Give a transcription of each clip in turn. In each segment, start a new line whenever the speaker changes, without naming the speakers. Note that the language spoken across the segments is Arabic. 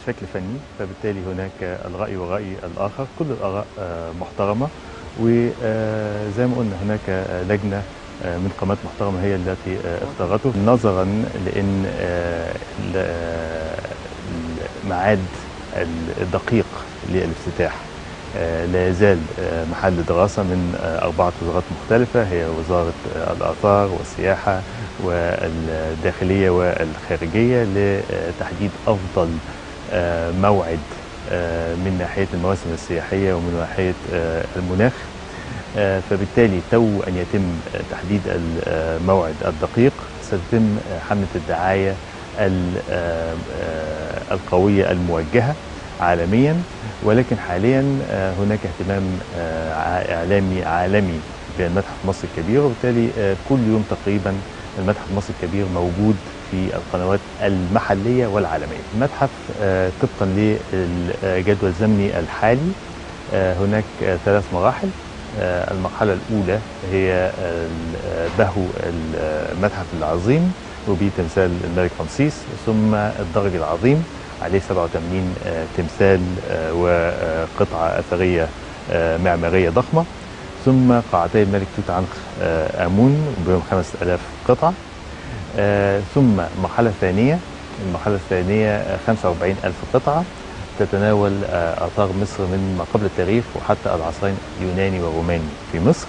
بشكل فني، فبالتالي هناك الرأي والرأي الآخر، كل الآراء محترمة، وزي ما قلنا هناك لجنة من قامات محترمة هي التي اختارته، نظرا لأن الميعاد الدقيق للافتتاح لا يزال محل دراسة من 4 وزارات مختلفة، هي وزارة الآثار والسياحة والداخلية والخارجية، لتحديد أفضل موعد من ناحية المواسم السياحية ومن ناحية المناخ. فبالتالي أن يتم تحديد الموعد الدقيق، ستتم حملة الدعاية القوية الموجهة عالميا، ولكن حاليا هناك اهتمام إعلامي عالمي بالمتحف المصري الكبير، وبالتالي كل يوم تقريبا المتحف المصري الكبير موجود في القنوات المحلية والعالمية. المتحف طبقا للجدول الزمني الحالي هناك 3 مراحل. المرحلة الأولى هي بهو المتحف العظيم وبه تمثال الملك رمسيس، ثم الدرج العظيم عليه 87 تمثال وقطعة أثرية معمارية ضخمة، ثم قاعتي الملك توت عنخ آمون بهم 5000 قطعة، ثم المرحلة الثانية 45000 قطعة تتناول آثار مصر من ما قبل التاريخ وحتى العصرين اليوناني والروماني في مصر،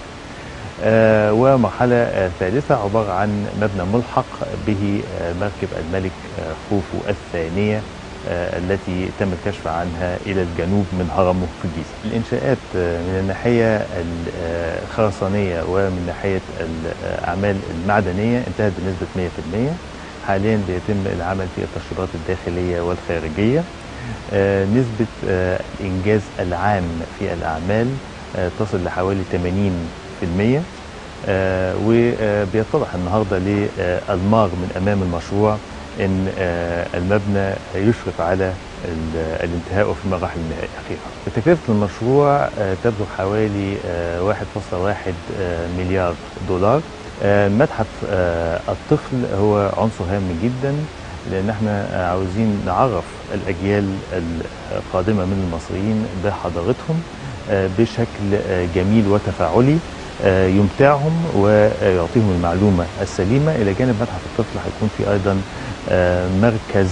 ومرحلة ثالثة عبارة عن مبنى ملحق به مركب الملك خوفو الثانية التي تم الكشف عنها إلى الجنوب من هرمه في الجيزة. الإنشاءات من الناحية الخرسانية ومن ناحية الأعمال المعدنية انتهت بنسبة 100%. حاليا بيتم العمل في التشطيبات الداخلية والخارجية. نسبة الإنجاز العام في الأعمال تصل لحوالي 80%، وبيتضح النهارده للمار من أمام المشروع أن المبنى يشرف على الانتهاء وفي المراحل الأخيرة. تكلفة المشروع تبلغ حوالي 1.1 مليار دولار. متحف الطفل هو عنصر هام جدا، لأن احنا عاوزين نعرف الأجيال القادمة من المصريين بحضارتهم بشكل جميل وتفاعلي يمتعهم ويعطيهم المعلومة السليمة. إلى جانب متحف الطفل هيكون في أيضا مركز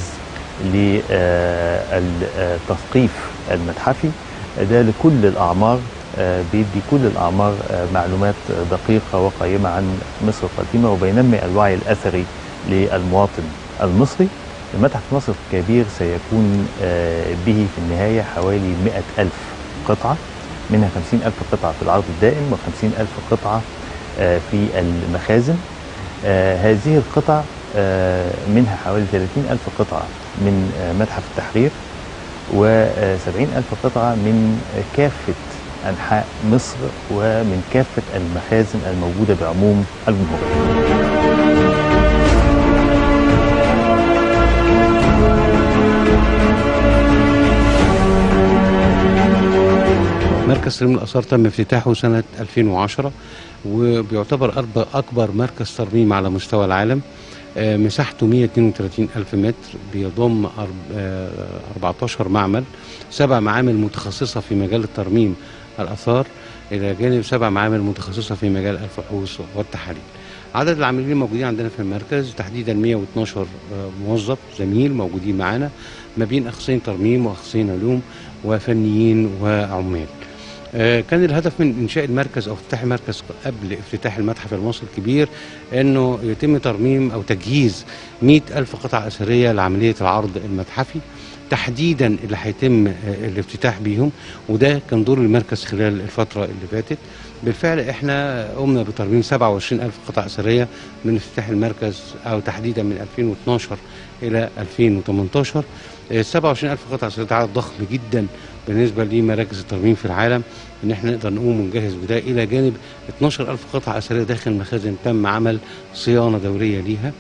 للتثقيف المتحفي ده لكل الأعمار، بيدي كل الأعمار معلومات دقيقة وقيمة عن مصر القديمة وبينمي الوعي الأثري للمواطن المصري. المتحف المصري الكبير سيكون به في النهاية حوالي 100,000 قطعة، منها 50,000 قطعة في العرض الدائم و50,000 قطعة في المخازن. هذه القطع منها حوالي 30,000 قطعة من متحف التحرير و70,000 قطعة من كافة أنحاء مصر ومن كافة المخازن الموجودة بعموم الجمهورية.
مركز ترميم الآثار تم افتتاحه سنة 2010 وبيعتبر أكبر مركز ترميم على مستوى العالم. مساحته 132,000 متر، بيضم 14 معمل، 7 معامل متخصصة في مجال الترميم الآثار إلى جانب 7 معامل متخصصة في مجال الفحوص والتحاليل. عدد العاملين الموجودين عندنا في المركز تحديدا 112 موظف زميل موجودين معانا ما بين أخصائيين ترميم وأخصائيين علوم وفنيين وعمال. كان الهدف من إنشاء المركز أو افتتاح المركز قبل افتتاح المتحف المصري الكبير أنه يتم ترميم أو تجهيز 100,000 قطعة أثرية لعملية العرض المتحفي تحديدا اللي هيتم الافتتاح بيهم، وده كان دور المركز خلال الفترة اللي فاتت. بالفعل احنا قمنا بترميم 27,000 قطعة أثرية من افتتاح المركز أو تحديدا من 2012 إلى 2018. 27,000 قطعة أثرية عدد ضخم جدا بالنسبة لمراكز الترميم في العالم، ان احنا نقدر نقوم ونجهز بده، الى جانب 12,000 قطعة أثرية داخل المخازن تم عمل صيانة دورية ليها.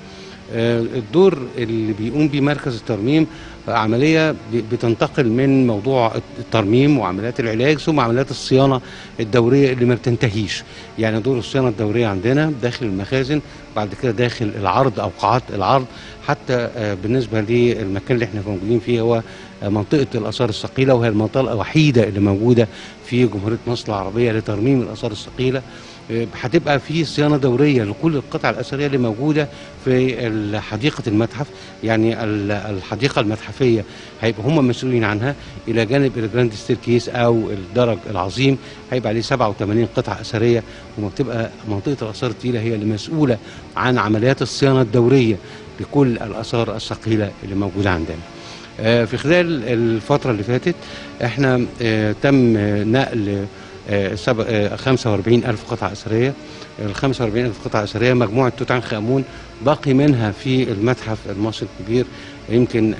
الدور اللي بيقوم بيه مركز الترميم عملية بتنتقل من موضوع الترميم وعمليات العلاج ثم عمليات الصيانة الدورية اللي ما بتنتهيش. يعني دور الصيانة الدورية عندنا داخل المخازن، بعد كده داخل العرض أو قاعات العرض، حتى بالنسبة للمكان اللي احنا موجودين فيه هو منطقة الآثار الثقيلة، وهي المنطقة الوحيدة اللي موجودة في جمهورية مصر العربية لترميم الآثار الثقيلة. هتبقى في صيانة دورية لكل القطع الأثرية اللي موجودة في حديقة المتحف. يعني الحديقة المتحفية هيبقى هم مسؤولين عنها، إلى جانب الجراند ستيركيس أو الدرج العظيم هيبقى عليه 87 قطعة أثرية، وما بتبقى منطقة الآثار الثقيلة هي اللي مسؤولة عن عمليات الصيانة الدورية لكل الآثار الثقيلة اللي موجودة عندنا. في خلال الفترة اللي فاتت احنا تم نقل 45,000 قطعة أثرية. ال 45,000 قطعة أثرية مجموعة توت عنخ آمون باقي منها في المتحف المصري الكبير يمكن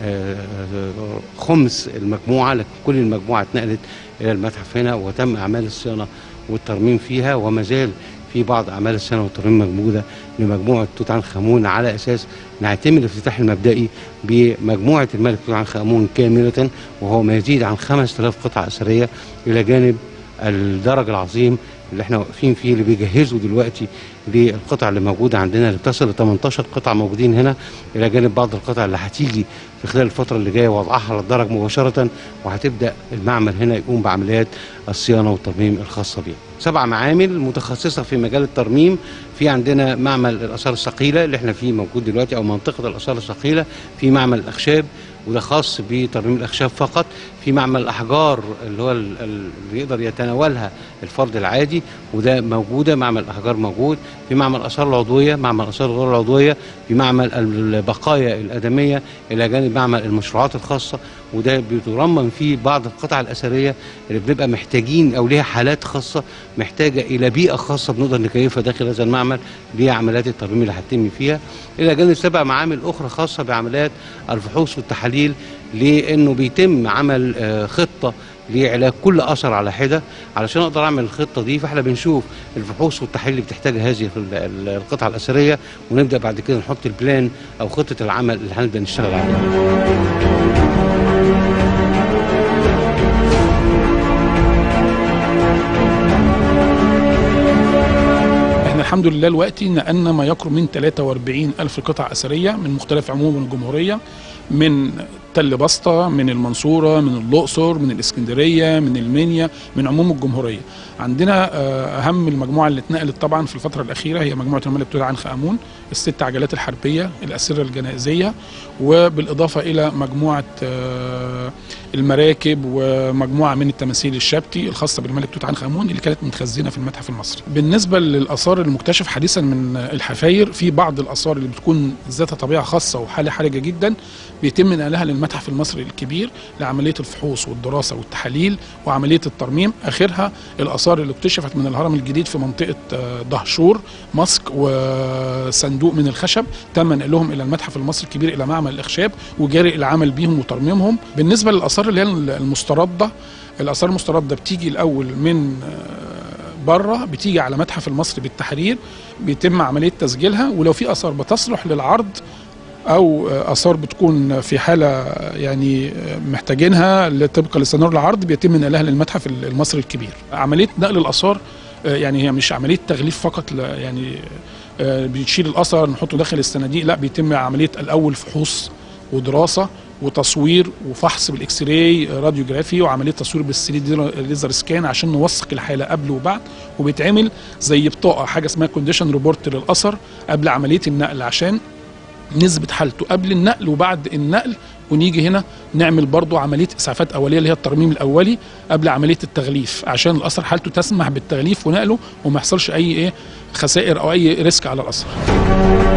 خمس المجموعة، لكن كل المجموعة اتنقلت إلى المتحف هنا وتم أعمال الصيانة والترميم فيها، وما زال في بعض أعمال الصيانة والترميم موجودة لمجموعة توت عنخ آمون، على أساس نعتمد الافتتاح المبدئي بمجموعة الملك توت عنخ آمون كاملة، وهو ما يزيد عن 5000 قطعة أثرية، إلى جانب الدرج العظيم اللي احنا واقفين فيه اللي بيجهزوا دلوقتي للقطع اللي موجوده عندنا، اللي بتصل ل 18 قطعه موجودين هنا، الى جانب بعض القطع اللي هتيجي في خلال الفتره اللي جايه وضعها على الدرج مباشره، وهتبدا المعمل هنا يقوم بعمليات الصيانه والترميم الخاصه بيه. 7 معامل متخصصه في مجال الترميم. في عندنا معمل الاثار الثقيله اللي احنا فيه موجود دلوقتي، او منطقه الاثار الثقيله. في معمل الاخشاب وده خاص بترميم الاخشاب فقط. في معمل الاحجار اللي هو اللي يقدر يتناولها الفرد العادي، وده موجوده، معمل الاحجار موجود. في معمل الاثار العضويه، معمل الاثار غير العضويه. في معمل البقايا الادميه، الى جانب معمل المشروعات الخاصه، وده بيترمم فيه بعض القطع الاثريه اللي بنبقى محتاجين او ليها حالات خاصه محتاجه الى بيئه خاصه بنقدر نكيفها داخل هذا المعمل لعمليات الترميم اللي هتتم فيها، الى جانب 7 معامل اخرى خاصه بعمليات الفحوص والتحاليل، لانه بيتم عمل خطه لعلاج كل اثر على حده. علشان اقدر اعمل الخطه دي فاحنا بنشوف الفحوص والتحاليل اللي بتحتاجها هذه القطعه الاثريه، ونبدا بعد كده نحط البلان او خطه العمل اللي هنبدا نشتغل عليها.
الحمد لله دلوقتي نقلنا ما يقرب من 43,000 قطعة أثرية من مختلف عموم الجمهورية، من تل بسطة، من المنصورة، من الأقصر، من الإسكندرية، من المنيا، من عموم الجمهورية. عندنا أهم المجموعة اللي اتنقلت طبعا في الفترة الأخيرة هي مجموعة الملك توت عنخ آمون، ال6 عجلات الحربية، الأسرة الجنائزية، وبالإضافة إلى مجموعة المراكب ومجموعة من التماثيل الشبتي الخاصة بالملك توت عنخ آمون اللي كانت متخزنة في المتحف المصري. بالنسبة للآثار المكتشف حديثا من الحفاير، في بعض الآثار اللي بتكون ذات طبيعة خاصة وحالة حرجة جدا بيتم نقلها للمتحف المصري الكبير لعملية الفحوص والدراسة والتحاليل وعملية الترميم. آخرها الآثار اللي اكتشفت من الهرم الجديد في منطقة دهشور، مسك وصندوق من الخشب تم نقلهم إلى المتحف المصري الكبير إلى معمل الأخشاب، وجاري العمل بيهم وترميمهم. بالنسبة للآثار اللي هي المستردة، الآثار المستردة بتيجي الأول من بره، بتيجي على متحف المصري بالتحرير، بيتم عملية تسجيلها، ولو في آثار بتصلح للعرض أو آثار بتكون في حالة يعني محتاجينها طبقا لسيناريو العرض بيتم نقلها للمتحف المصري الكبير. عملية نقل الآثار يعني هي مش عملية تغليف فقط، يعني بنشيل الأثر نحطه داخل الصناديق، لا، بيتم عملية الأول فحوص ودراسة وتصوير وفحص بالاكس راي راديوجرافي وعمليه تصوير بالثري دي ليزر سكان عشان نوثق الحاله قبل وبعد، وبيتعمل زي بطاقه حاجه اسمها كونديشن ريبورت للاثر قبل عمليه النقل عشان نثبت حالته قبل النقل وبعد النقل، ونيجي هنا نعمل برضو عمليه اسعافات اوليه اللي هي الترميم الاولي قبل عمليه التغليف عشان الاثر حالته تسمح بالتغليف ونقله وما يحصلش اي خسائر او اي ريسك على الاثر.